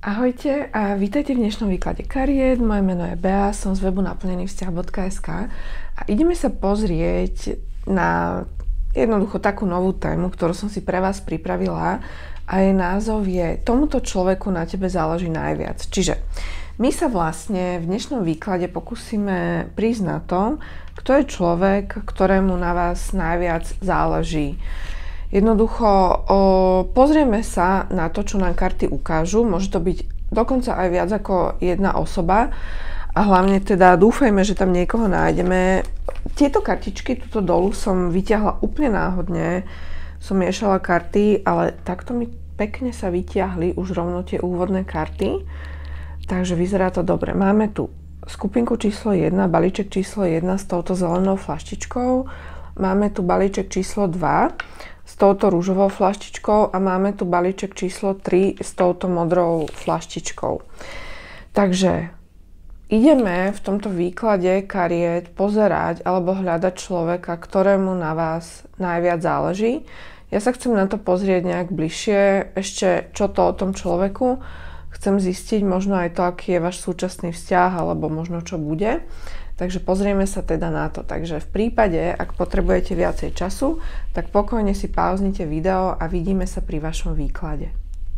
Ahojte a vítajte v dnešnom výklade kariet. Moje meno je Bea, som z webu naplnený-vzťah.sk a ideme sa pozrieť na jednoducho takú novú tému, ktorú som si pre vás pripravila a jej názov je Tomuto človeku na tebe záleží najviac. Čiže my sa vlastne v dnešnom výklade pokúsime prísť na to, kto je človek, ktorému na vás najviac záleží. Jednoducho pozrieme sa na to, čo nám karty ukážu. Môže to byť dokonca aj viac ako jedna osoba a hlavne teda dúfajme, že tam niekoho nájdeme. Tieto kartičky tuto dolu som vyťahla úplne náhodne. Som miešala karty, ale takto mi pekne sa vyťahli už rovno tie úvodné karty. Takže vyzerá to dobre. Máme tu skupinku číslo 1, balíček číslo 1 s touto zelenou flaštičkou. Máme tu balíček číslo 2 s touto rúžovou flaštičkou a máme tu balíček číslo 3 s touto modrou flaštičkou. Takže ideme v tomto výklade kariet pozerať alebo hľadať človeka, ktorému na vás najviac záleží. Ja sa chcem na to pozrieť nejak bližšie, ešte čo to o tom človeku. Chcem zistiť možno aj to, aký je váš súčasný vzťah alebo možno čo bude. Takže pozrieme sa teda na to. Takže v prípade, ak potrebujete viacej času, tak pokojne si pauznite video a vidíme sa pri vašom výklade.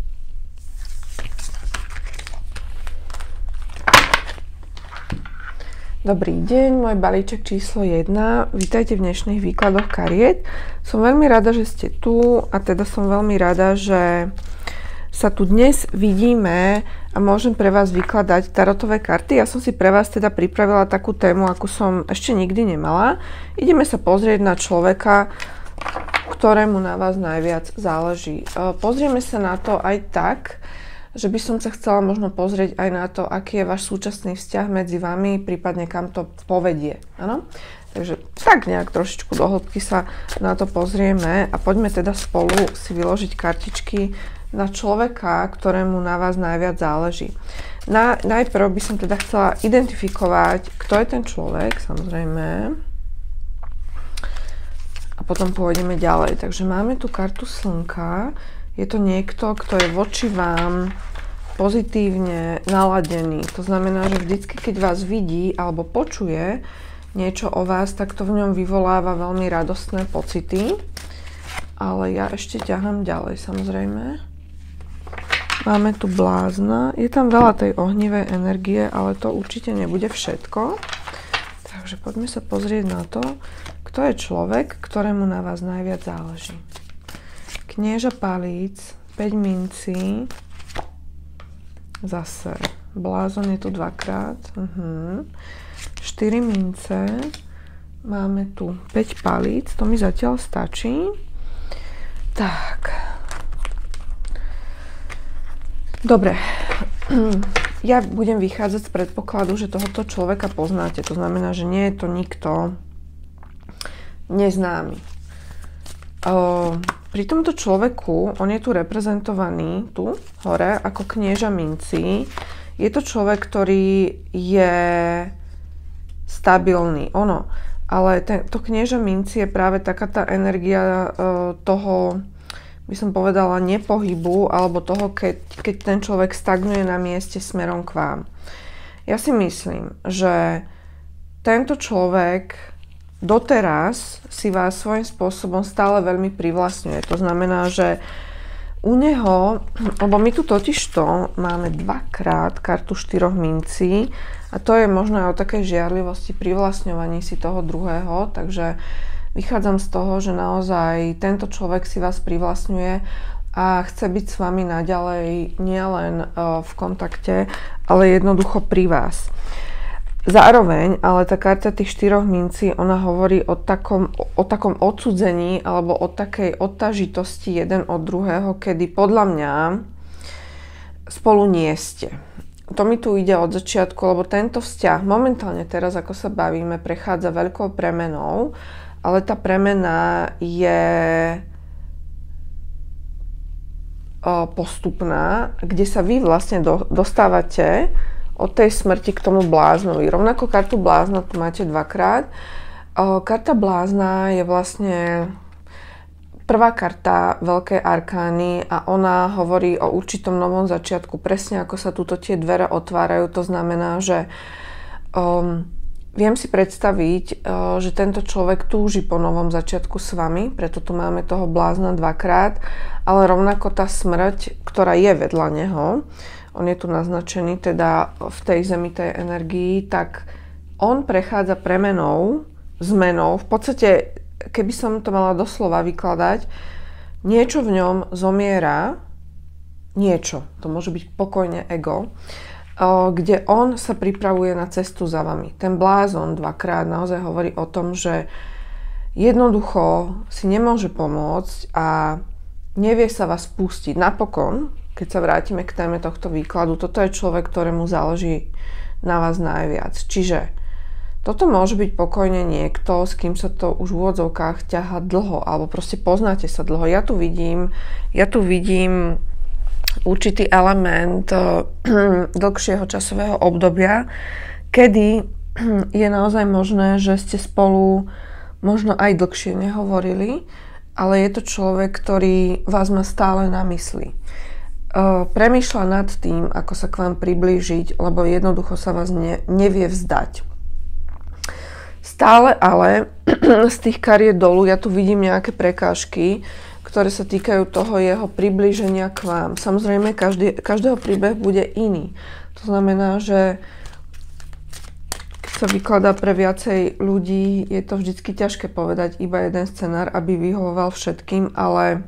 Dobrý deň, môj balíček číslo 1. Vítajte v dnešných výkladoch kariet. Som veľmi rada, že ste tu a teda som veľmi rada, že sa tu dnes vidíme a môžem pre vás vykladať tarotové karty. Ja som si pre vás teda pripravila takú tému, akú som ešte nikdy nemala. Ideme sa pozrieť na človeka, ktorému na vás najviac záleží. Pozrieme sa na to aj tak, že by som sa chcela možno pozrieť aj na to, aký je váš súčasný vzťah medzi vami, prípadne kam to povedie. Áno? Takže tak nejak trošičku do hĺbky sa na to pozrieme a poďme teda spolu si vyložiť kartičky na človeka, ktorému na vás najviac záleží. Najprv by som teda chcela identifikovať, kto je ten človek, samozrejme. A potom pôjdeme ďalej. Takže máme tu kartu slnka. Je to niekto, kto je voči vám pozitívne naladený. To znamená, že vždycky, keď vás vidí alebo počuje niečo o vás, tak to v ňom vyvoláva veľmi radostné pocity. Ale ja ešte ťahám ďalej, samozrejme. Máme tu blázna. Je tam veľa tej ohnivej energie, ale to určite nebude všetko. Takže poďme sa pozrieť na to, kto je človek, ktorému na vás najviac záleží. Knieža palíc, 5 mincí, zase blázon je tu dvakrát, 4 mince, máme tu 5 palíc, to mi zatiaľ stačí. Tak. Dobre, ja budem vychádzať z predpokladu, že tohoto človeka poznáte. To znamená, že nie je to nikto neznámy. Pri tomto človeku, on je tu reprezentovaný, tu hore, ako knieža mincí. Je to človek, ktorý je stabilný, ono. Ale to knieža mincí je práve taká tá energia toho, by som povedala, nepohybu, alebo toho, keď ten človek stagnuje na mieste smerom k vám. Ja si myslím, že tento človek doteraz si vás svojím spôsobom stále veľmi privlastňuje. To znamená, že u neho, lebo my tu totižto máme dvakrát kartu 4 mincí a to je možno aj o takej žiarlivosti, privlastňovaní si toho druhého, takže vychádzam z toho, že naozaj tento človek si vás privlastňuje a chce byť s vami naďalej nielen v kontakte, ale jednoducho pri vás. Zároveň, ale tá karta tých 4 mincí, ona hovorí o takom odsudzení alebo o takej odtažitosti jeden od druhého, kedy podľa mňa spolu nie ste. To mi tu ide od začiatku, lebo tento vzťah momentálne teraz, ako sa bavíme, prechádza veľkou premenou, ale tá premena je postupná, kde sa vy vlastne dostávate od tej smrti k tomu bláznovi. Rovnako kartu blázna tu máte dvakrát. Karta blázna je vlastne prvá karta Veľkej arkány a ona hovorí o určitom novom začiatku. Presne ako sa túto tie dvere otvárajú, to znamená, že viem si predstaviť, že tento človek túži po novom začiatku s vami, preto tu máme toho blázna dvakrát, ale rovnako tá smrť, ktorá je vedľa neho, on je tu naznačený teda v tej zemitej energii, tak on prechádza premenou, zmenou. V podstate, keby som to mala doslova vykladať, niečo v ňom zomiera, niečo, to môže byť pokojne ego, kde on sa pripravuje na cestu za vami. Ten blázon dvakrát naozaj hovorí o tom, že jednoducho si nemôže pomôcť a nevie sa vás pustiť. Napokon, keď sa vrátime k téme tohto výkladu, toto je človek, ktorému záleží na vás najviac. Čiže toto môže byť pokojne niekto, s kým sa to už v úvodzovkách ťahá dlho, alebo proste poznáte sa dlho. Ja tu vidím určitý element dlhšieho časového obdobia, kedy je naozaj možné, že ste spolu možno aj dlhšie nehovorili, ale je to človek, ktorý vás má stále na mysli. Premýšľa nad tým, ako sa k vám priblížiť, lebo jednoducho sa vás nevie vzdať. Stále ale z tých kariet dolu ja tu vidím nejaké prekážky, ktoré sa týkajú toho jeho priblíženia k vám. Samozrejme, každého príbeh bude iný. To znamená, že keď sa vykladá pre viacej ľudí, je to vždycky ťažké povedať iba jeden scenár, aby vyhovoval všetkým, ale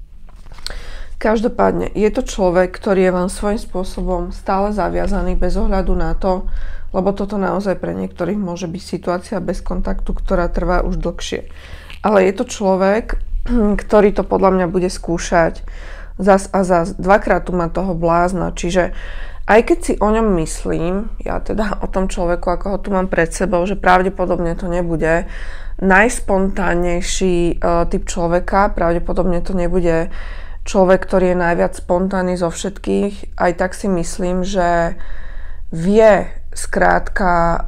každopádne je to človek, ktorý je vám svojím spôsobom stále zaviazaný bez ohľadu na to, lebo toto naozaj pre niektorých môže byť situácia bez kontaktu, ktorá trvá už dlhšie. Ale je to človek, ktorý to podľa mňa bude skúšať zas a zas. Dvakrát tu má toho blázna, čiže aj keď si o ňom myslím, ja teda o tom človeku, ako ho tu mám pred sebou, že pravdepodobne to nebude najspontánnejší typ človeka, pravdepodobne to nebude človek, ktorý je najviac spontánny zo všetkých, aj tak si myslím, že vie skrátka,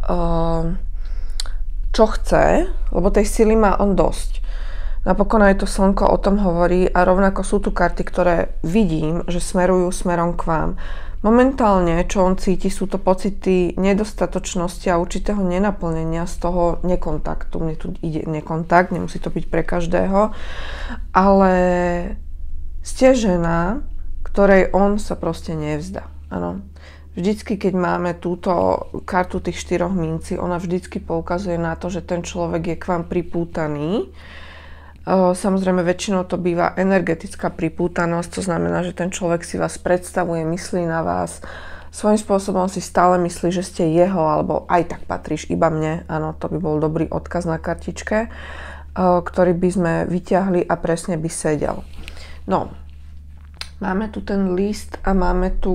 čo chce, lebo tej sily má on dosť. Napokon aj to slnko o tom hovorí a rovnako sú tu karty, ktoré vidím, že smerujú smerom k vám. Momentálne, čo on cíti, sú to pocity nedostatočnosti a určitého nenaplnenia z toho nekontaktu. Mne tu ide nekontakt, nemusí to byť pre každého, ale ste žena, ktorej on sa proste nevzdá. Áno. Vždycky, keď máme túto kartu tých 4 mincí, ona vždycky poukazuje na to, že ten človek je k vám pripútaný. Samozrejme, väčšinou to býva energetická pripútanosť, to znamená, že ten človek si vás predstavuje, myslí na vás, svojím spôsobom si stále myslí, že ste jeho, alebo aj tak patríš iba mne. Áno, to by bol dobrý odkaz na kartičke, ktorý by sme vyťahli a presne by sedel. No, máme tu ten list a máme tu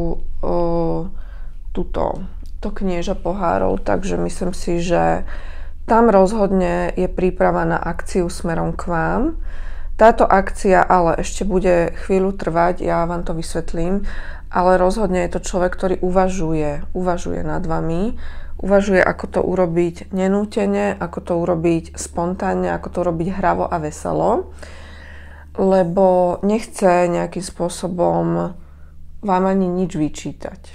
to knieža pohárov, takže myslím si, že tam rozhodne je príprava na akciu smerom k vám. Táto akcia ale ešte bude chvíľu trvať, ja vám to vysvetlím, ale rozhodne je to človek, ktorý uvažuje nad vami, uvažuje, ako to urobiť nenútene, ako to urobiť spontánne, ako to urobiť hravo a veselo, lebo nechce nejakým spôsobom vám ani nič vyčítať.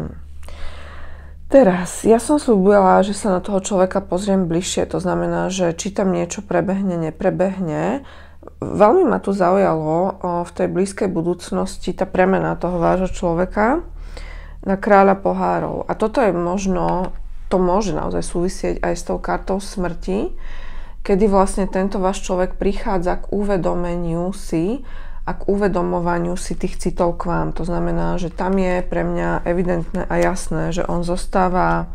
Teraz, ja som slúbila, že sa na toho človeka pozriem bližšie, to znamená, že či tam niečo prebehne, neprebehne. Veľmi ma tu zaujalo v tej blízkej budúcnosti tá premena toho vášho človeka na kráľa pohárov. A toto je možno, to môže naozaj súvisieť aj s tou kartou smrti, kedy vlastne tento váš človek prichádza k uvedomeniu si a k uvedomovaniu si tých citov k vám. To znamená, že tam je pre mňa evidentné a jasné, že on zostáva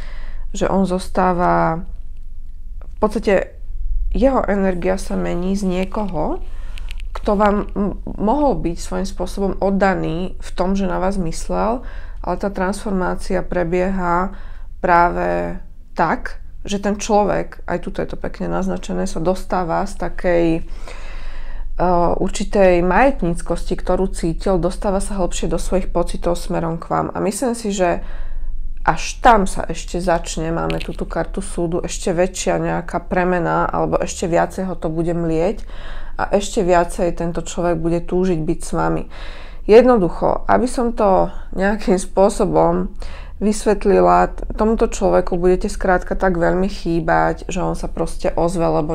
v podstate jeho energia sa mení z niekoho, kto vám mohol byť svojím spôsobom oddaný v tom, že na vás myslel, ale tá transformácia prebieha práve tak, že ten človek, aj tuto je to pekne naznačené, sa dostáva z takej určitej majetníckosti, ktorú cítil, dostáva sa hlbšie do svojich pocitov smerom k vám. A myslím si, že až tam sa ešte začne, máme túto kartu súdu, ešte väčšia nejaká premena, alebo ešte viacej ho to bude mlieť a ešte viacej tento človek bude túžiť byť s vami. Jednoducho, aby som to nejakým spôsobom vysvetlila, tomuto človeku budete skrátka tak veľmi chýbať, že on sa proste ozve, lebo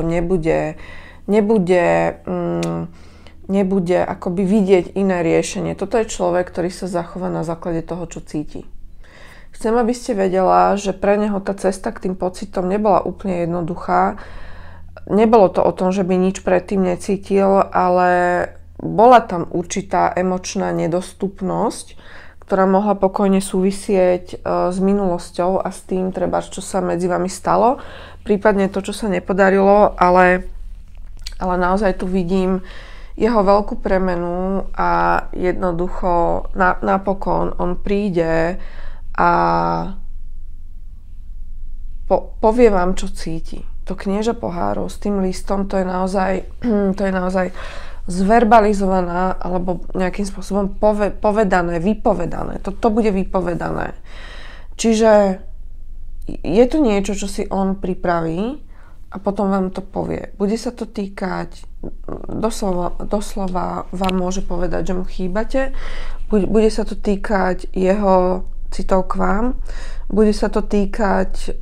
nebude akoby vidieť iné riešenie. Toto je človek, ktorý sa zachová na základe toho, čo cíti. Chcem, aby ste vedela, že pre neho tá cesta k tým pocitom nebola úplne jednoduchá. Nebolo to o tom, že by nič predtým necítil, ale bola tam určitá emočná nedostupnosť, ktorá mohla pokojne súvisieť s minulosťou a s tým, čo sa medzi vami stalo, prípadne to, čo sa nepodarilo, ale naozaj tu vidím jeho veľkú premenu a jednoducho napokon on príde a povie vám, čo cíti. To knieža pohárov s tým listom, to je naozaj zverbalizovaná alebo nejakým spôsobom vypovedané. To bude vypovedané. Čiže je to niečo, čo si on pripraví a potom vám to povie. Bude sa to týkať, doslova vám môže povedať, že mu chýbate. Bude sa to týkať jeho citov k vám. Bude sa to týkať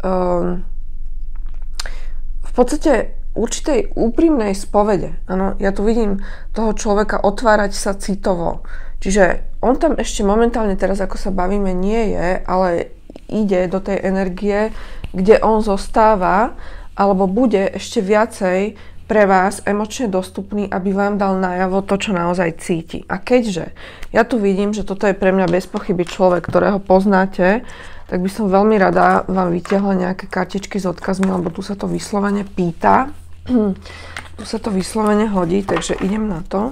v podstate určitej úprimnej spovede. Áno, ja tu vidím toho človeka otvárať sa citovo. Čiže on tam ešte momentálne teraz, ako sa bavíme, nie je, ale ide do tej energie, kde on zostáva alebo bude ešte viacej pre vás emočne dostupný, aby vám dal najavo to, čo naozaj cíti. A keďže ja tu vidím, že toto je pre mňa bez pochyby človek, ktorého poznáte, tak by som veľmi rada vám vytiahla nejaké kartičky s odkazmi, lebo tu sa to vyslovene pýta. Tu sa to vyslovene hodí, takže idem na to.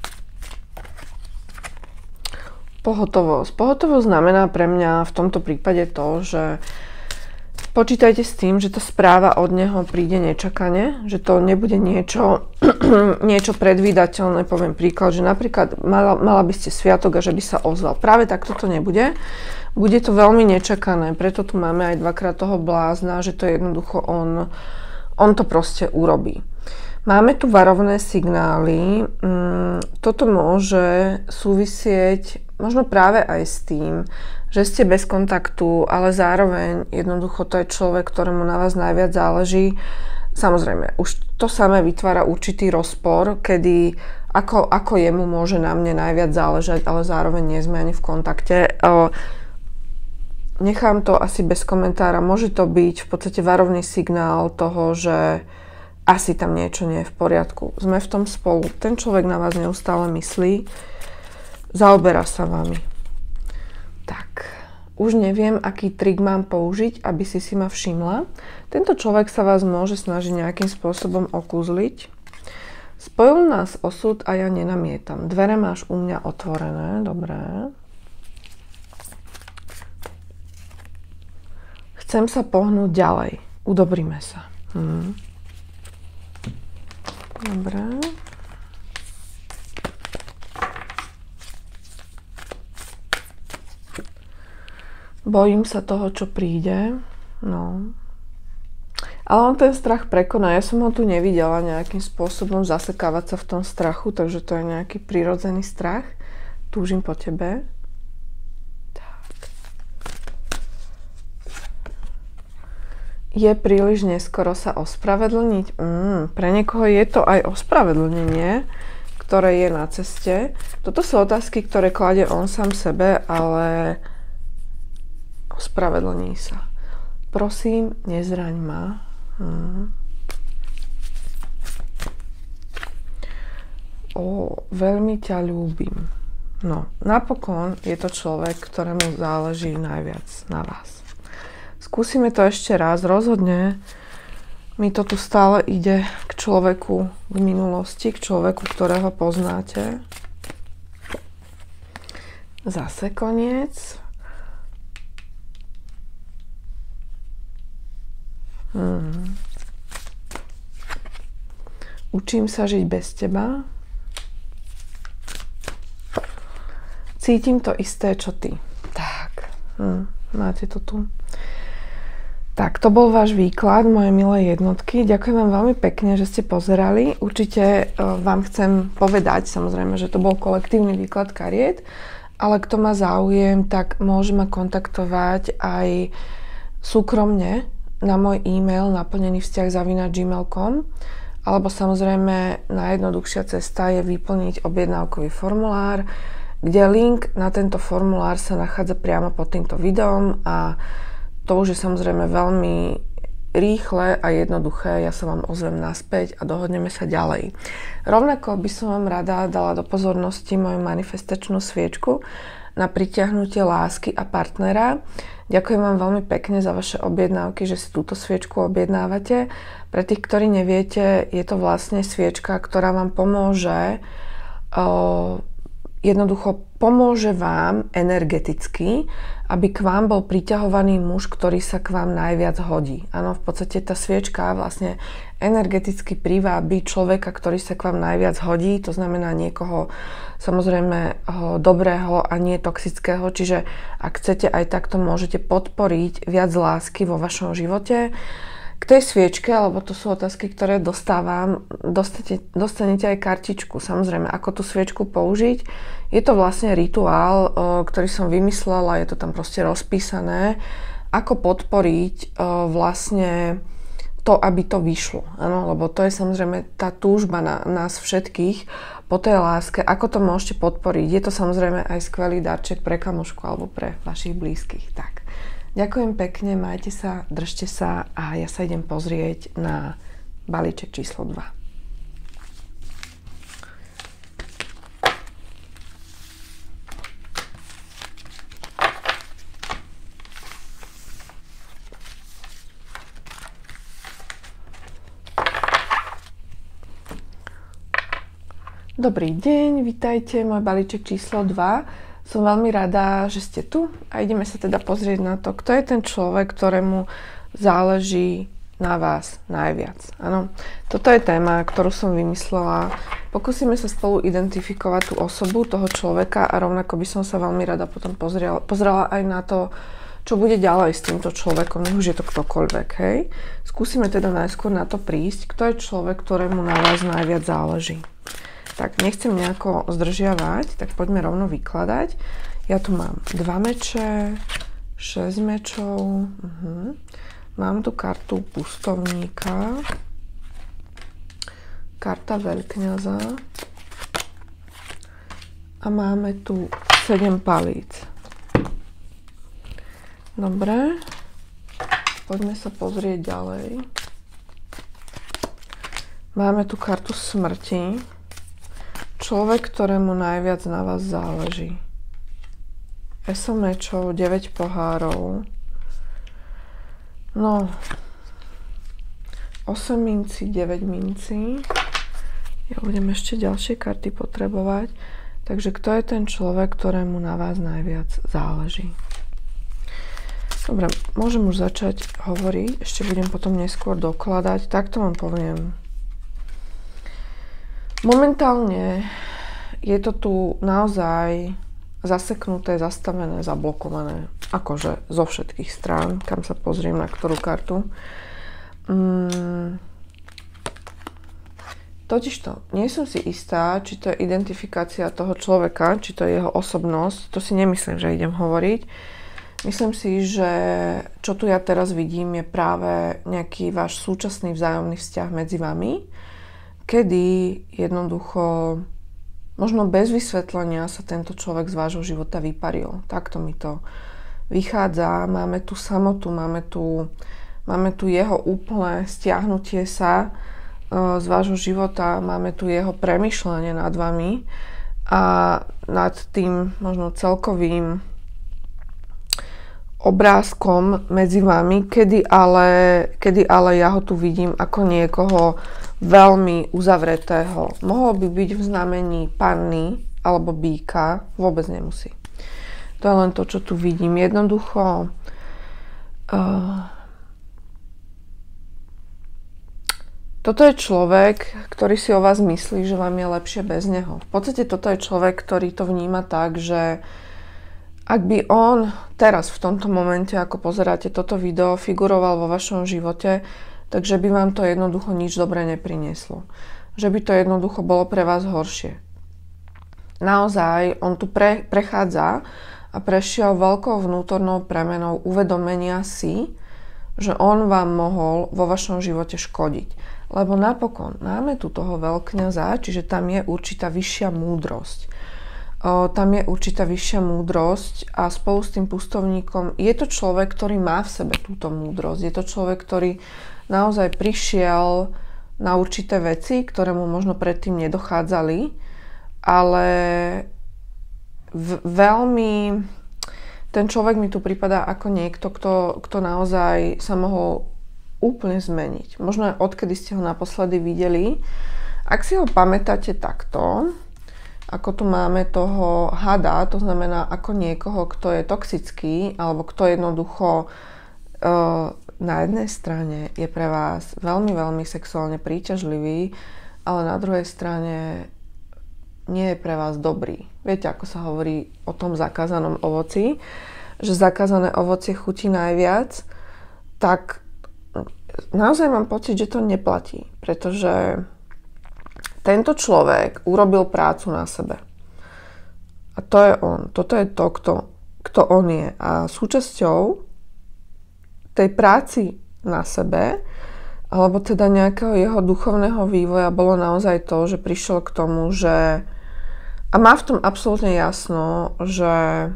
Pohotovosť. Pohotovosť znamená pre mňa v tomto prípade to, že počítajte s tým, že tá správa od neho príde nečakane, že to nebude niečo predvídateľné. Poviem príklad, že napríklad mala by ste sviatok a že by sa ozval. Práve takto to nebude. Bude to veľmi nečakané, preto tu máme aj dvakrát toho blázna, že to je jednoducho on to proste urobí. Máme tu varovné signály. Toto môže súvisieť možno práve aj s tým, že ste bez kontaktu, ale zároveň jednoducho to je človek, ktorému na vás najviac záleží. Samozrejme, už to samé vytvára určitý rozpor, kedy ako jemu môže na mne najviac záležať, ale zároveň nie sme ani v kontakte. Nechám to asi bez komentára. Môže to byť v podstate varovný signál toho, že asi tam niečo nie je v poriadku. Sme v tom spolu. Ten človek na vás neustále myslí. Zaoberá sa vami. Tak, už neviem, aký trik mám použiť, aby si ma všimla. Tento človek sa vás môže snažiť nejakým spôsobom okúzliť. Spojil nás osud a ja nenamietam. Dvere máš u mňa otvorené. Dobré. Chcem sa pohnúť ďalej. Udobríme sa. Dobre. Bojím sa toho, čo príde. No. Ale on ten strach prekoná. Ja som ho tu nevidela nejakým spôsobom zasekávať sa v tom strachu, takže to je nejaký prirodzený strach. Túžim po tebe. Je príliš neskoro sa ospravedlniť? Pre niekoho je to aj ospravedlnenie, ktoré je na ceste. Toto sú otázky, ktoré kladie on sám sebe, ale ospravedlní sa. Prosím, nezraň ma. Veľmi ťa ľúbim. No, napokon je to človek, ktorému záleží najviac na vás. Skúsime to ešte raz. Rozhodne mi to tu stále ide k človeku v minulosti, k človeku, ktorého poznáte. Zase koniec. Učím sa žiť bez teba. Cítim to isté, čo ty. Tak. máte to tu. Tak, to bol váš výklad, moje milé jednotky. Ďakujem vám veľmi pekne, že ste pozerali. Určite vám chcem povedať, samozrejme, že to bol kolektívny výklad kariet, ale kto má záujem, tak môže ma kontaktovať aj súkromne na môj e-mail naplnenývzťah@gmail.com, alebo samozrejme najjednoduchšia cesta je vyplniť objednávkový formulár, kde link na tento formulár sa nachádza priamo pod týmto videom a to už je samozrejme veľmi rýchle a jednoduché. Ja sa vám ozvem naspäť a dohodneme sa ďalej. Rovnako by som vám rada dala do pozornosti moju manifestačnú sviečku na pritiahnutie lásky a partnera. Ďakujem vám veľmi pekne za vaše objednávky, že si túto sviečku objednávate. Pre tých, ktorí neviete, je to vlastne sviečka, ktorá vám pomôže jednoducho pomôže vám energeticky, aby k vám bol priťahovaný muž, ktorý sa k vám najviac hodí. Áno, v podstate tá sviečka vlastne energeticky privábi človeka, ktorý sa k vám najviac hodí, to znamená niekoho samozrejme dobrého a nie toxického, čiže ak chcete aj takto, môžete podporiť viac lásky vo vašom živote. K tej sviečke, alebo to sú otázky, ktoré dostávam, dostanete aj kartičku. Samozrejme, ako tú sviečku použiť. Je to vlastne rituál, ktorý som vymyslela, je to tam proste rozpísané, ako podporiť vlastne to, aby to vyšlo. Áno, lebo to je samozrejme tá túžba na nás všetkých po tej láske. Ako to môžete podporiť? Je to samozrejme aj skvelý darček pre kamošku alebo pre vašich blízkych. Tak. Ďakujem pekne, majte sa, držte sa a ja sa idem pozrieť na balíček číslo 2. Dobrý deň, vitajte, môj balíček číslo 2. Som veľmi rada, že ste tu a ideme sa teda pozrieť na to, kto je ten človek, ktorému záleží na vás najviac. Áno, toto je téma, ktorú som vymyslela. Pokúsime sa spolu identifikovať tú osobu toho človeka a rovnako by som sa veľmi rada potom pozrela aj na to, čo bude ďalej s týmto človekom, nech už je to ktokoľvek, hej. Skúsime teda najskôr na to prísť, kto je človek, ktorému na vás najviac záleží. Tak, nechcem nejako zdržiavať, tak poďme rovno vykladať. Ja tu mám 2 meče, 6 mečov, mám tu kartu pustovníka, karta veľkňaza a máme tu 7 palíc. Dobre, poďme sa pozrieť ďalej. Máme tu kartu smrti. Človek, ktorému najviac na vás záleží. Eso mečov, 9 pohárov. No, 8 mincí, 9 mincí. Ja budem ešte ďalšie karty potrebovať. Takže kto je ten človek, ktorému na vás najviac záleží? Dobre, môžem už začať hovoriť. Ešte budem potom neskôr dokladať. Takto vám poviem. Momentálne je to tu naozaj zaseknuté, zastavené, zablokované. Akože zo všetkých strán, kam sa pozriem, na ktorú kartu. Totižto, nie som si istá, či to je identifikácia toho človeka, či to je jeho osobnosť. To si nemyslím, že idem hovoriť. Myslím si, že čo tu ja teraz vidím, je práve nejaký váš súčasný vzájomný vzťah medzi vami, kedy jednoducho, možno bez vysvetlenia sa tento človek z vášho života vyparil. Takto mi to vychádza. Máme tu samotu, máme tu jeho úplné stiahnutie sa z vášho života, máme tu jeho premýšľanie nad vami a nad tým možno celkovým obrázkom medzi vami, kedy ale ja ho tu vidím ako niekoho veľmi uzavretého. Mohol by byť v znamení panny alebo býka, vôbec nemusí. To je len to, čo tu vidím. Jednoducho toto je človek, ktorý si o vás myslí, že vám je lepšie bez neho. V podstate toto je človek, ktorý to vníma tak, že Ak by on teraz v tomto momente, ako pozeráte toto video, figuroval vo vašom živote, takže by vám to jednoducho nič dobré neprinieslo. Že by to jednoducho bolo pre vás horšie. Naozaj, on tu prechádza a prešiel veľkou vnútornou premenou uvedomenia si, že on vám mohol vo vašom živote škodiť. Lebo napokon máme tu toho veľkňaza, čiže tam je určitá vyššia múdrosť. Tam je určitá vyššia múdrosť a spolu s tým pustovníkom je to človek, ktorý má v sebe túto múdrosť. Je to človek, ktorý naozaj prišiel na určité veci, ktoré mu možno predtým nedochádzali, ale veľmi ten človek mi tu pripadá ako niekto, kto naozaj sa mohol úplne zmeniť. Možno aj odkedy ste ho naposledy videli. Ak si ho pamätáte takto, ako tu máme toho hada, to znamená ako niekoho, kto je toxický, alebo kto jednoducho na jednej strane je pre vás veľmi, veľmi sexuálne príťažlivý, ale na druhej strane nie je pre vás dobrý. Viete, ako sa hovorí o tom zakázanom ovoci, že zakázané ovocie chutí najviac, tak naozaj mám pocit, že to neplatí, pretože tento človek urobil prácu na sebe. A to je on. Toto je to, kto on je. A súčasťou tej práci na sebe, alebo teda nejakého jeho duchovného vývoja bolo naozaj to, že prišiel k tomu, že a má v tom absolútne jasno, že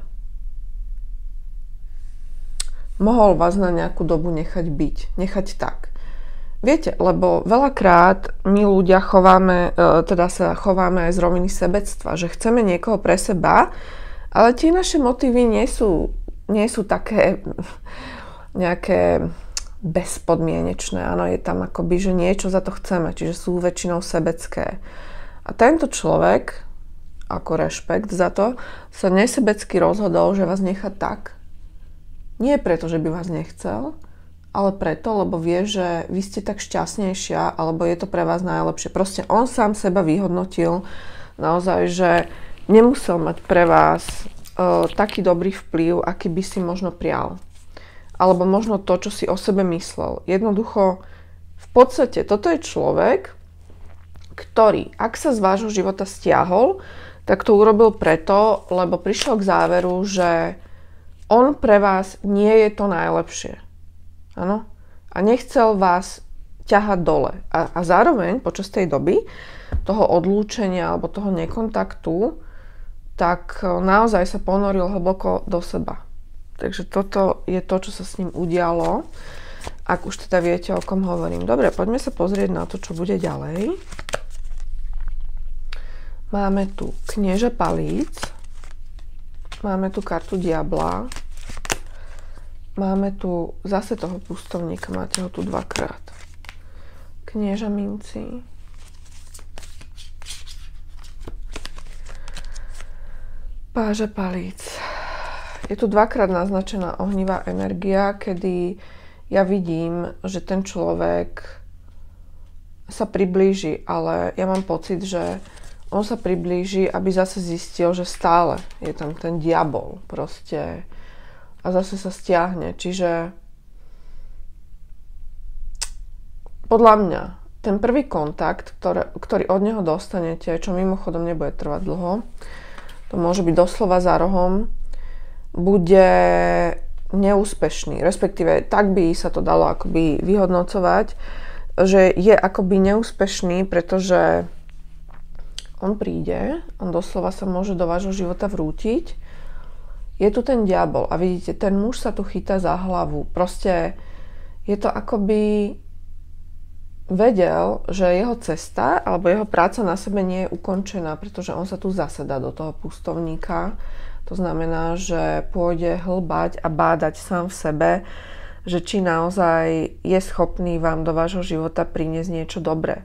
mohol vás na nejakú dobu nechať byť. Nechať tak. Viete, lebo veľakrát my ľudia sa chováme aj z roviny sebectva, že chceme niekoho pre seba, ale tie naše motívy nie sú také nejaké bezpodmienečné. Áno, je tam akoby, že niečo za to chceme, čiže sú väčšinou sebecké. A tento človek, ako rešpekt za to, sa nesebecky rozhodol, že vás nechá tak. Nie preto, že by vás nechcel, ale preto, lebo vie, že vy ste tak šťastnejšia, alebo je to pre vás najlepšie. Proste on sám seba vyhodnotil naozaj, že nemusel mať pre vás taký dobrý vplyv, aký by si možno prial. Alebo možno to, čo si o sebe myslel. Jednoducho, v podstate, toto je človek, ktorý, ak sa z vášho života stiahol, tak to urobil preto, lebo prišiel k záveru, že on pre vás nie je to najlepšie. Áno? A nechcel vás ťahať dole. A zároveň počas tej doby toho odlúčenia alebo toho nekontaktu, tak naozaj sa ponoril hlboko do seba. Takže toto je to, čo sa s ním udialo. Ak už teda viete, o kom hovorím. Dobre, poďme sa pozrieť na to, čo bude ďalej. Máme tu knieža palíc. Máme tu kartu diabla. Máme tu zase toho pustovníka, máte ho tu dvakrát. Knieža mincí. Páža palíc. Je tu dvakrát naznačená ohnivá energia, kedy ja vidím, že ten človek sa priblíži, ale ja mám pocit, že on sa priblíži, aby zase zistil, že stále je tam ten diabol proste a zase sa stiahne. Čiže podľa mňa ten prvý kontakt, ktorý od neho dostanete, čo mimochodom nebude trvať dlho, to môže byť doslova za rohom, bude neúspešný. Respektíve tak by sa to dalo akoby vyhodnocovať, že je akoby neúspešný, pretože on príde, on doslova sa môže do vášho života vrútiť. Je tu ten diabol a vidíte, ten muž sa tu chytá za hlavu. Proste je to akoby vedel, že jeho cesta alebo jeho práca na sebe nie je ukončená, pretože on sa tu zasedá do toho pustovníka. To znamená, že pôjde hlbať a bádať sám v sebe, že či naozaj je schopný vám do vášho života priniesť niečo dobré.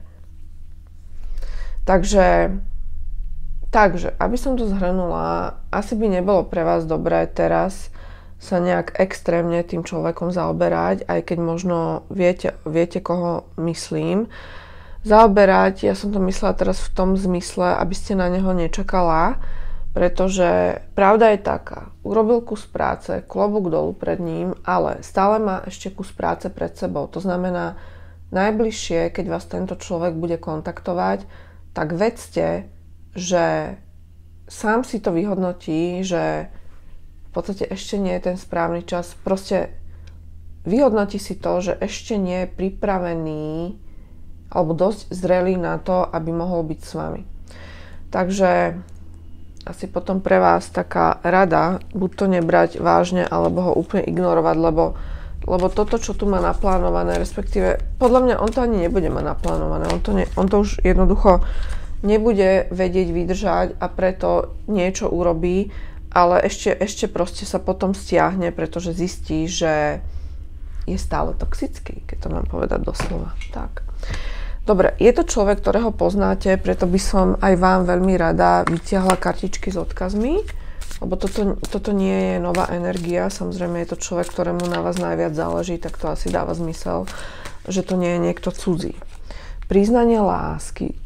Takže, aby som to zhrnula, asi by nebolo pre vás dobré teraz sa nejak extrémne tým človekom zaoberať, aj keď možno viete, koho myslím. Zaoberať, ja som to myslela teraz v tom zmysle, aby ste na neho nečakala, Pretože pravda je taká, urobil kus práce, klobúk dolu pred ním, ale stále má ešte kus práce pred sebou. To znamená, najbližšie, keď vás tento človek bude kontaktovať, tak vedzte, že sám si to vyhodnotí, že v podstate ešte nie je ten správny čas. Proste vyhodnotí si to, že ešte nie je pripravený alebo dosť zrelý na to, aby mohol byť s vami. Takže asi potom pre vás taká rada, buď to nebrať vážne, alebo ho úplne ignorovať, lebo toto, čo tu má naplánované, respektíve, podľa mňa on to ani nebude mať naplánované, on to už jednoducho nebude vedieť vydržať a preto niečo urobí, ale ešte proste sa potom stiahne, pretože zistí, že je stále toxický, keď to mám povedať doslova. Tak. Dobre, je to človek, ktorého poznáte, preto by som aj vám veľmi rada vytiahla kartičky s odkazmi, lebo toto nie je nová energia, samozrejme je to človek, ktorému na vás najviac záleží, tak to asi dáva zmysel, že to nie je niekto cudzí. Priznanie lásky.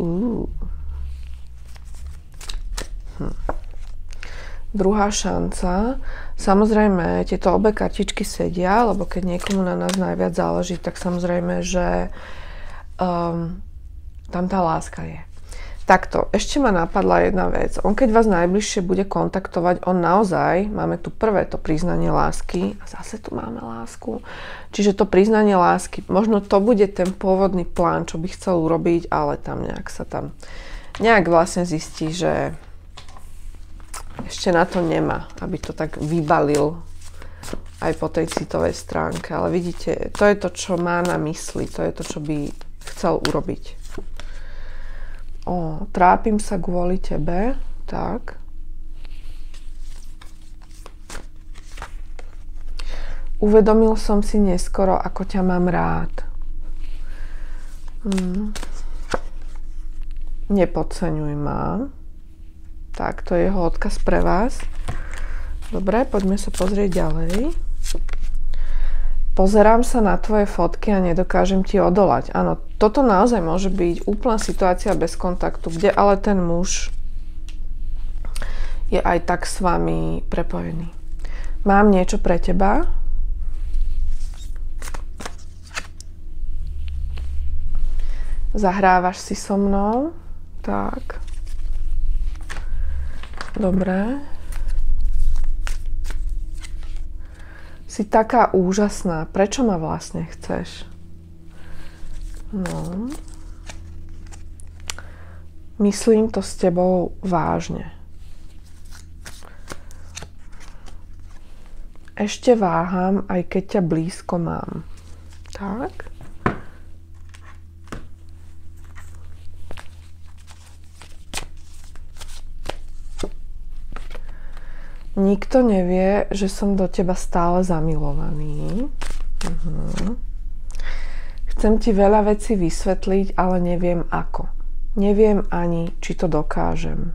Druhá šanca. Samozrejme, tieto obe kartičky sedia, lebo keď niekomu na nás najviac záleží, tak samozrejme, že tam tá láska je. Takto, ešte ma napadla jedna vec. On keď vás najbližšie bude kontaktovať, on naozaj, máme tu prvé to priznanie lásky a zase tu máme lásku. Čiže to priznanie lásky, možno to bude ten pôvodný plán, čo by chcel urobiť, ale tam nejak vlastne zistí, že ešte na to nemá, aby to tak vybalil aj po tej citovej stránke. Ale vidíte, to je to, čo má na mysli, to je to, čo by chcel urobiť. Trápim sa kvôli tebe, tak. Uvedomil som si neskoro, ako ťa mám rád. Nepodceňuj ma. Tak, to je jeho odkaz pre vás. Dobre, poďme sa pozrieť ďalej. Pozerám sa na tvoje fotky a nedokážem ti odolať. Áno, toto naozaj môže byť úplná situácia bez kontaktu, kde ale ten muž je aj tak s vami prepojený. Mám niečo pre teba. Zahrávaš si so mnou. Tak. Dobre. Si taká úžasná. Prečo ma vlastne chceš? No. Myslím to s tebou vážne. Ešte váham, aj keď ťa blízko mám. Tak. Nikto nevie, že som do teba stále zamilovaný. Chcem ti veľa vecí vysvetliť, ale neviem ako. Neviem ani, či to dokážem.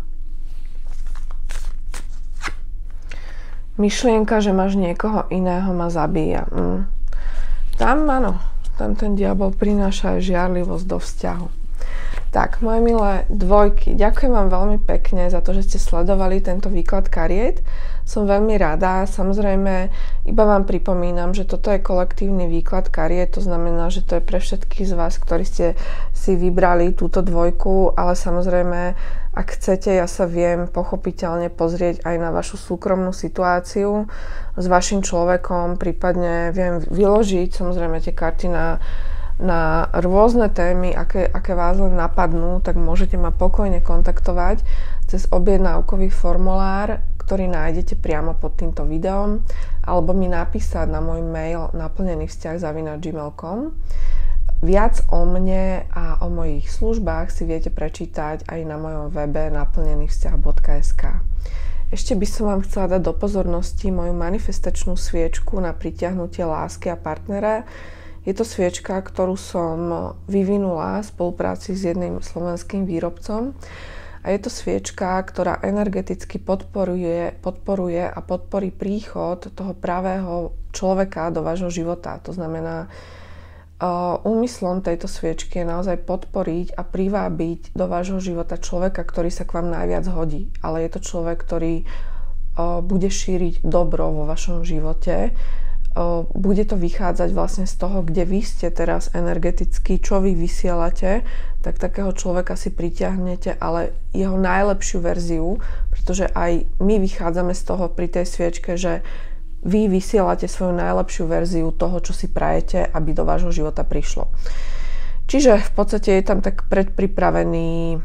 Myšlienka, že máš niekoho iného, ma zabíja. Tam áno, tam ten diabol prináša aj žiarlivosť do vzťahu. Tak, moje milé dvojky, ďakujem vám veľmi pekne za to, že ste sledovali tento výklad kariet. Som veľmi rada. Samozrejme, iba vám pripomínam, že toto je kolektívny výklad kariet, to znamená, že to je pre všetkých z vás, ktorí ste si vybrali túto dvojku, ale samozrejme, ak chcete, ja sa viem pochopiteľne pozrieť aj na vašu súkromnú situáciu s vašim človekom, prípadne viem vyložiť samozrejme tie karty na rôzne témy, aké vás len napadnú, tak môžete ma pokojne kontaktovať cez objednávkový formulár, ktorý nájdete priamo pod týmto videom, alebo mi napísať na môj mail naplnenyvzťah@gmail.com. Viac o mne a o mojich službách si viete prečítať aj na mojom webe naplnenyvzťah.sk. Ešte by som vám chcela dať do pozornosti moju manifestačnú sviečku na pritiahnutie lásky a partnera. Je to sviečka, ktorú som vyvinula v spolupráci s jedným slovenským výrobcom. A je to sviečka, ktorá energeticky podporuje a podporí príchod toho pravého človeka do vášho života. To znamená, Úmyslom tejto sviečky je naozaj podporiť a privábiť do vášho života človeka, ktorý sa k vám najviac hodí. Ale je to človek, ktorý bude šíriť dobro vo vašom živote. Bude to vychádzať vlastne z toho, kde vy ste teraz energeticky, čo vy vysielate, tak takého človeka si pritiahnete, ale jeho najlepšiu verziu, pretože aj my vychádzame z toho pri tej sviečke, že vy vysielate svoju najlepšiu verziu toho, čo si prajete, aby do vášho života prišlo. Čiže v podstate je tam tak predpripravený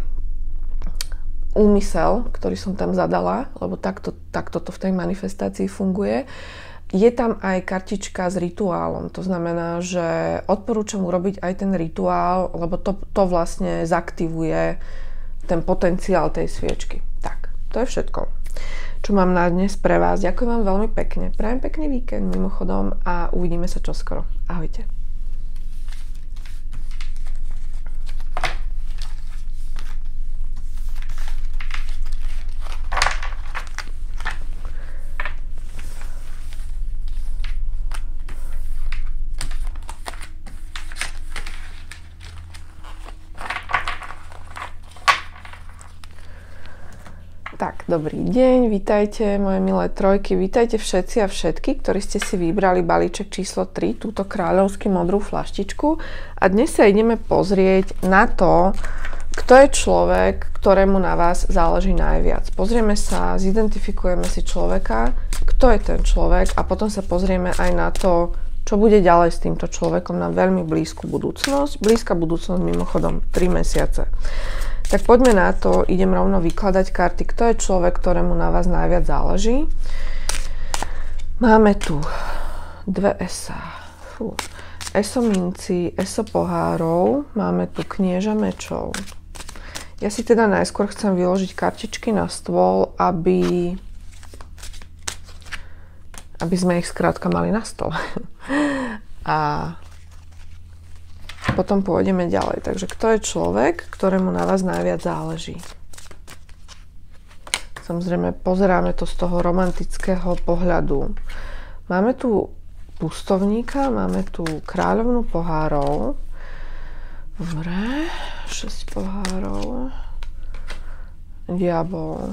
úmysel, ktorý som tam zadala, lebo takto to v tej manifestácii funguje. Je tam aj kartička s rituálom, to znamená, že odporúčam urobiť aj ten rituál, lebo to vlastne zaktivuje ten potenciál tej sviečky. Tak, to je všetko, čo mám na dnes pre vás. Ďakujem vám veľmi pekne. Prajem pekný víkend mimochodom a uvidíme sa čoskoro. Ahojte. Tak, dobrý deň, vítajte moje milé trojky, vítajte všetci a všetky, ktorí ste si vybrali balíček číslo 3, túto kráľovský modrú flaštičku a dnes sa ideme pozrieť na to, kto je človek, ktorému na vás záleží najviac. Pozrieme sa, zidentifikujeme si človeka, kto je ten človek a potom sa pozrieme aj na to, čo bude ďalej s týmto človekom na veľmi blízku budúcnosť. Blízka budúcnosť mimochodom 3 mesiace. Tak poďme na to, idem rovno vykladať karty, kto je človek, ktorému na vás najviac záleží. Máme tu dve esa. Eso minci, eso pohárov, máme tu knieža mečov. Ja si teda najskôr chcem vyložiť kartičky na stôl, aby sme ich skrátka mali na stole. A potom pôjdeme ďalej. Takže kto je človek, ktorému na vás najviac záleží? Samozrejme, pozeráme to z toho romantického pohľadu. Máme tu pustovníka, máme tu kráľovnu pohárov. Dobre, 6 pohárov. Diabol.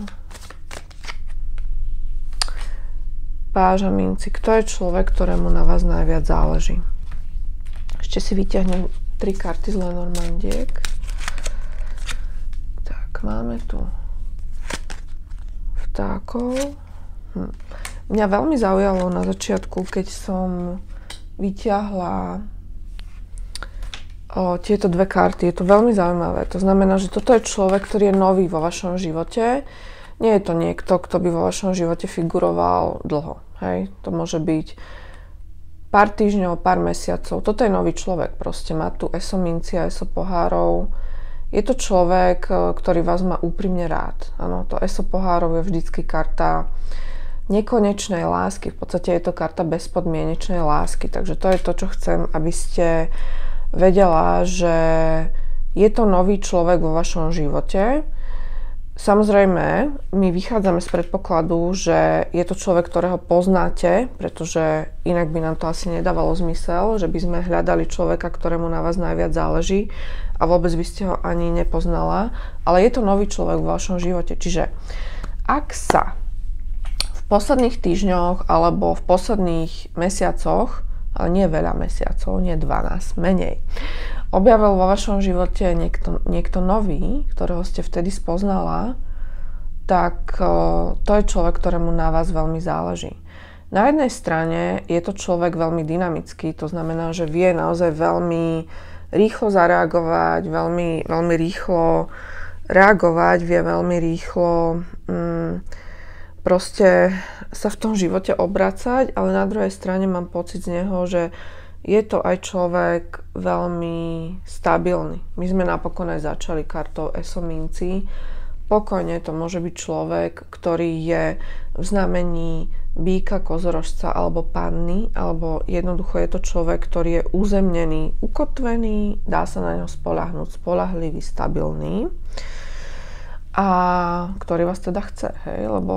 Páža minci. Kto je človek, ktorému na vás najviac záleží? Ešte si vyťahnem 3 karty z Lenormandiek. Tak, máme tu vtákov. Mňa veľmi zaujalo na začiatku, keď som vyťahla tieto dve karty. Je to veľmi zaujímavé. To znamená, že toto je človek, ktorý je nový vo vašom živote. Nie je to niekto, kto by vo vašom živote figuroval dlho. Hej? To môže byť pár týždňov, pár mesiacov. Toto je nový človek. Proste má tu eso minci a eso pohárov. Je to človek, ktorý vás má úprimne rád. Áno, to eso pohárov je vždycky karta nekonečnej lásky. V podstate je to karta bezpodmienečnej lásky. Takže to je to, čo chcem, aby ste vedela, že je to nový človek vo vašom živote. Samozrejme, my vychádzame z predpokladu, že je to človek, ktorého poznáte, pretože inak by nám to asi nedávalo zmysel, že by sme hľadali človeka, ktorému na vás najviac záleží a vôbec by ste ho ani nepoznala, ale je to nový človek v vašom živote. Čiže ak sa v posledných týždňoch alebo v posledných mesiacoch, ale nie veľa mesiacov, nie 12, menej, objavil vo vašom živote niekto nový, ktorého ste vtedy spoznala, tak to je človek, ktorému na vás veľmi záleží. Na jednej strane je to človek veľmi dynamický, to znamená, že vie naozaj veľmi rýchlo zareagovať, veľmi rýchlo reagovať, vie veľmi rýchlo proste sa v tom živote obracať, ale na druhej strane mám pocit z neho, že je to aj človek veľmi stabilný. My sme napokon aj začali kartou eso minci. Pokojne to môže byť človek, ktorý je v znamení býka, kozorožca alebo panny, alebo jednoducho je to človek, ktorý je uzemnený, ukotvený, dá sa na ňo spoľahnúť, spoľahlivý, stabilný a ktorý vás teda chce, hej, lebo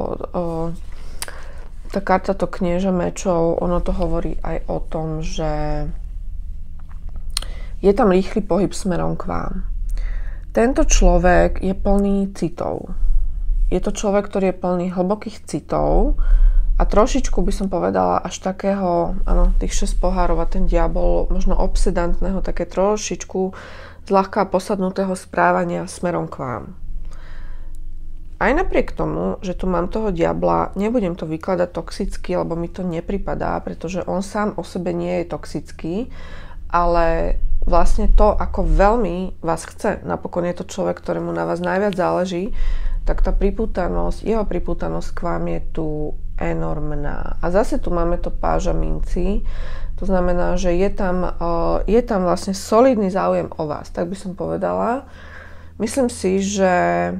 tá karta to knieža mečov, ono to hovorí aj o tom, že Je tam rýchly pohyb smerom k vám. Tento človek je plný citov. Je to človek, ktorý je plný hlbokých citov a trošičku by som povedala až takého, áno, tých 6 pohárov a ten diabol, možno obsedantného, také trošičku zľahka posadnutého správania smerom k vám. Aj napriek tomu, že tu mám toho diabla, nebudem to vykladať toxicky, lebo mi to nepripadá, pretože on sám o sebe nie je toxický, ale vlastne to, ako veľmi vás chce, napokon je to človek, ktorému na vás najviac záleží, tak tá pripútanosť, jeho pripútanosť k vám je tu enormná. A zase tu máme to páža mincí, to znamená, že je tam vlastne solidný záujem o vás, tak by som povedala. Myslím si, že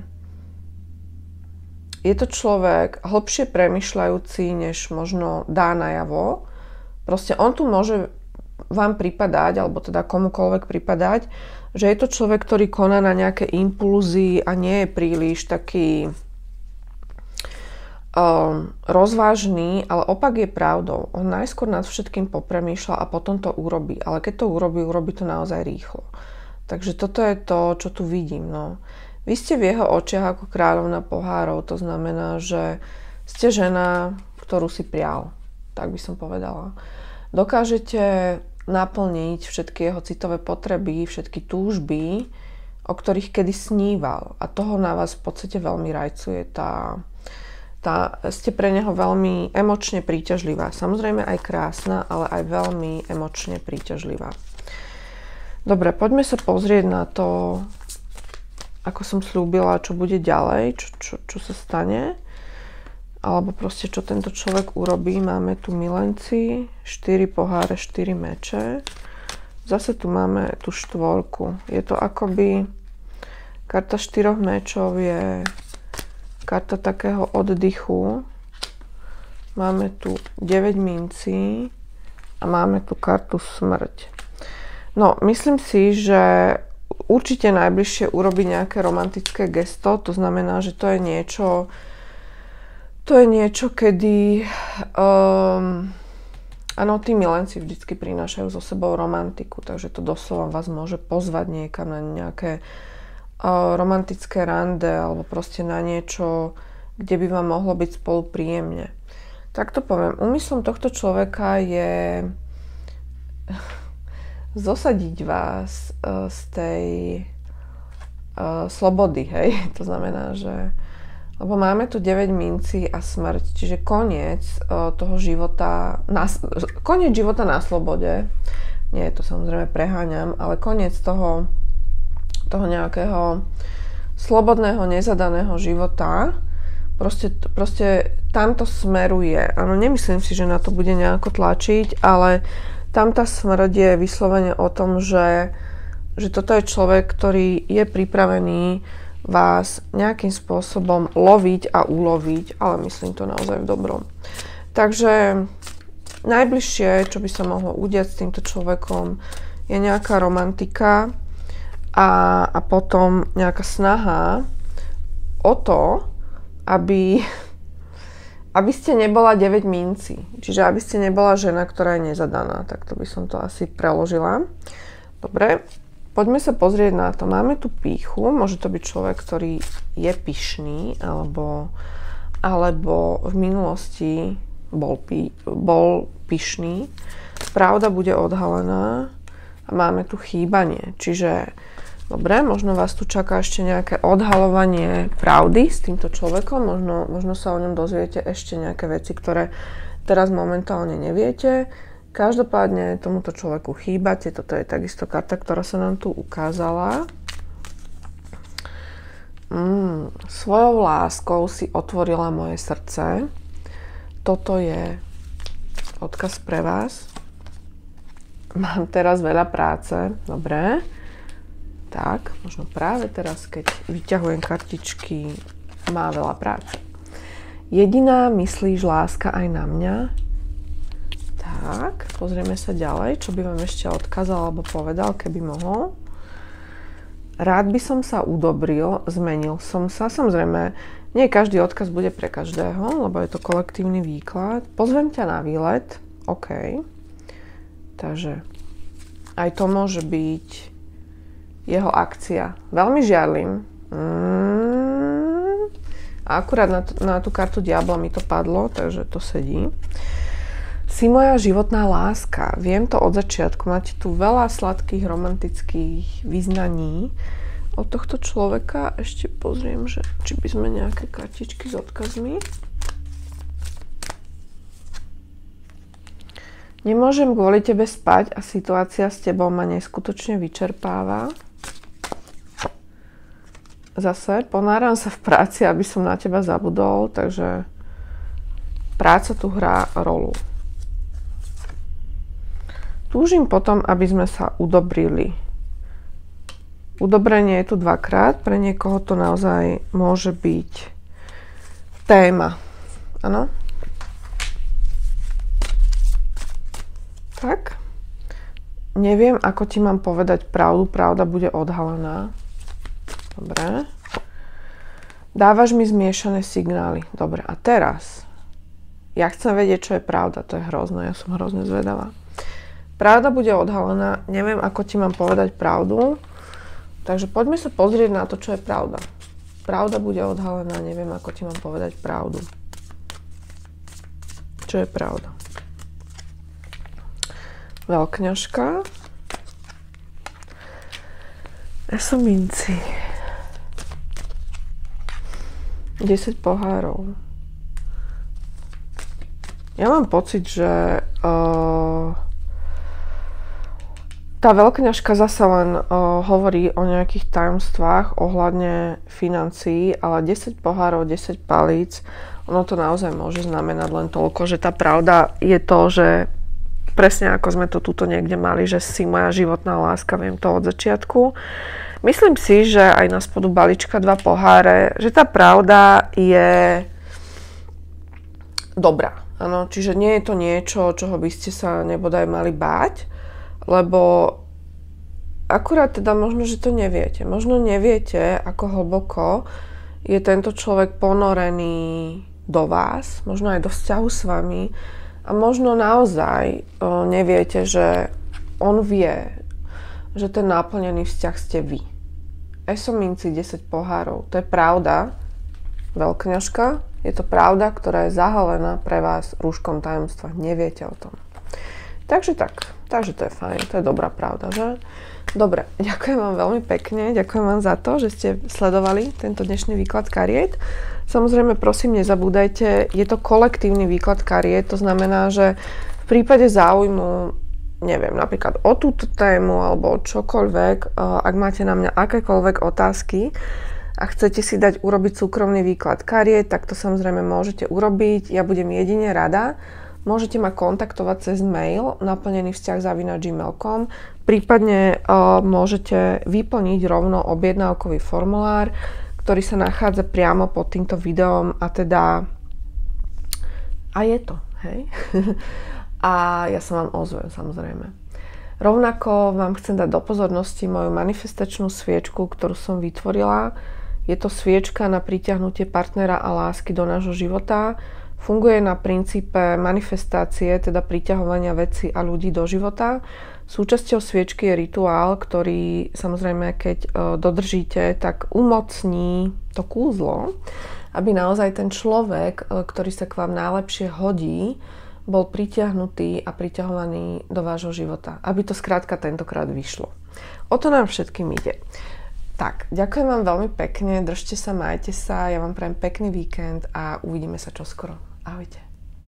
je to človek hlbšie premýšľajúci, než možno dá najavo. Proste on tu môže vám pripadať, alebo teda komukoľvek pripadať, že je to človek, ktorý koná na nejaké impulzy a nie je príliš taký rozvážny, ale opak je pravdou. On najskôr nad všetkým popremýšľa a potom to urobí. Ale keď to urobí to naozaj rýchlo. Takže toto je to, čo tu vidím. No. Vy ste v jeho očiach ako kráľovna pohárov, to znamená, že ste žena, ktorú si prial. Tak by som povedala. Dokážete naplniť všetky jeho citové potreby, všetky túžby, o ktorých kedy sníval. A toho na vás v podstate veľmi rajcuje ste pre neho veľmi emočne príťažlivá. Samozrejme aj krásna, ale aj veľmi emočne príťažlivá. Dobre, poďme sa pozrieť na to, ako som slúbila, čo bude ďalej, čo sa stane. Alebo proste, čo tento človek urobí. Máme tu milenci, 4 poháre, 4 meče. Zase tu máme tú štvorku. Je to akoby karta 4 mečov je karta takého oddychu. Máme tu 9 mincí a máme tu kartu smrť. No, myslím si, že určite najbližšie urobí nejaké romantické gesto. To znamená, že to je niečo, kedy áno, tí milenci vždycky prinášajú so sebou romantiku, takže to doslova vás môže pozvať niekam na nejaké romantické rande alebo proste na niečo, kde by vám mohlo byť spolu príjemne. Tak to poviem. Úmyslom tohto človeka je zosadiť vás z tej slobody, hej. To znamená, že lebo máme tu 9 mincí a smrť, čiže koniec toho života, koniec života na slobode. Nie, to samozrejme preháňam, ale koniec toho nejakého slobodného, nezadaného života. Proste tamto smeruje. Áno, nemyslím si, že na to bude nejako tlačiť, ale tam tá smrť je vyslovene o tom, že toto je človek, ktorý je pripravený vás nejakým spôsobom loviť a uloviť, ale myslím to naozaj v dobrom. Takže najbližšie, čo by sa mohlo udiať s týmto človekom, je nejaká romantika a potom nejaká snaha o to, aby ste nebola 9 mincí. Čiže aby ste nebola žena, ktorá je nezadaná. Tak to by som to asi preložila. Dobre. Poďme sa pozrieť na to. Máme tu pýchu, môže to byť človek, ktorý je pyšný, alebo v minulosti bol pyšný. Pravda bude odhalená a máme tu chýbanie. Čiže, dobre, možno vás tu čaká ešte nejaké odhalovanie pravdy s týmto človekom, možno sa o ňom dozviete ešte nejaké veci, ktoré teraz momentálne neviete. Každopádne tomuto človeku chýbate, toto je takisto karta, ktorá sa nám tu ukázala. Svojou láskou si otvorila moje srdce. Toto je odkaz pre vás. Mám teraz veľa práce, dobre. Tak, možno práve teraz, keď vyťahujem kartičky, má veľa práce. Jediná, myslíš, láska aj na mňa? Tak, pozrieme sa ďalej, čo by vám ešte odkázal alebo povedal, keby mohol. Rád by som sa udobril, zmenil som sa. Samozrejme, nie každý odkaz bude pre každého, lebo je to kolektívny výklad. Pozvem ťa na výlet, OK. Takže Aj to môže byť jeho akcia. Veľmi žiarlim. A akurát na tú kartu diabla mi to padlo, takže to sedí. Si moja životná láska. Viem to od začiatku. Máte tu veľa sladkých, romantických vyznaní od tohto človeka. Ešte pozriem, že či by sme nejaké kartičky s odkazmi. Nemôžem kvôli tebe spať a situácia s tebou ma neskutočne vyčerpáva. Zase ponáram sa v práci, aby som na teba zabudol, takže práca tu hrá rolu. Túžim potom, aby sme sa udobrili. Udobrenie je tu dvakrát, pre niekoho to naozaj môže byť téma. Áno? Tak. Neviem, ako ti mám povedať pravdu. Pravda bude odhalená. Dobre. Dávaš mi zmiešané signály. Dobre, a teraz ja chcem vedieť, čo je pravda. To je hrozné, ja som hrozne zvedavá. Pravda bude odhalená. Neviem, ako ti mám povedať pravdu. Takže poďme sa pozrieť na to, čo je pravda. Pravda bude odhalená. Neviem, ako ti mám povedať pravdu. Čo je pravda? Veľkňažka. Eso minci. 10 pohárov. Ja mám pocit, že tá veľkňažka zasa len hovorí o nejakých tajomstvách ohľadne financií, ale 10 pohárov, 10 palíc, ono to naozaj môže znamenať len toľko, že tá pravda je to, že presne ako sme to tuto niekde mali, že si moja životná láska, viem to od začiatku. Myslím si, že aj na spodu balíčka 2 poháre, že tá pravda je dobrá. Ano, čiže nie je to niečo, čoho by ste sa nebodaj mali báť, lebo akurát teda možno, že to neviete. Možno neviete, ako hlboko je tento človek ponorený do vás, možno aj do vzťahu s vami. A možno naozaj neviete, že on vie, že ten náplnený vzťah ste vy. Eso minci 10 pohárov. To je pravda, veľkňažka. Je to pravda, ktorá je zahalená pre vás rúškom tajomstva. Neviete o tom. Takže tak. Takže to je fajn. To je dobrá pravda, že? Dobre, ďakujem vám veľmi pekne. Ďakujem vám za to, že ste sledovali tento dnešný výklad kariet. Samozrejme, prosím, nezabúdajte, je to kolektívny výklad kariet, to znamená, že v prípade záujmu, neviem, napríklad o túto tému alebo čokoľvek, ak máte na mňa akékoľvek otázky a chcete si dať urobiť súkromný výklad kariet, tak to samozrejme môžete urobiť. Ja budem jedine rada. Môžete ma kontaktovať cez mail naplnenyvzťah@gmail.com, prípadne môžete vyplniť rovno objednávkový formulár, ktorý sa nachádza priamo pod týmto videom a teda je to, hej? A ja sa vám ozvem, samozrejme. Rovnako vám chcem dať do pozornosti moju manifestačnú sviečku, ktorú som vytvorila. Je to sviečka na pritiahnutie partnera a lásky do nášho života. Funguje na princípe manifestácie, teda priťahovania vecí a ľudí do života. Súčasťou sviečky je rituál, ktorý samozrejme, keď dodržíte, tak umocní to kúzlo, aby naozaj ten človek, ktorý sa k vám najlepšie hodí, bol pritiahnutý a priťahovaný do vášho života. Aby to skrátka tentokrát vyšlo. O to nám všetkým ide. Tak, ďakujem vám veľmi pekne, držte sa, majte sa, ja vám prajem pekný víkend a uvidíme sa čoskoro. Ahojte.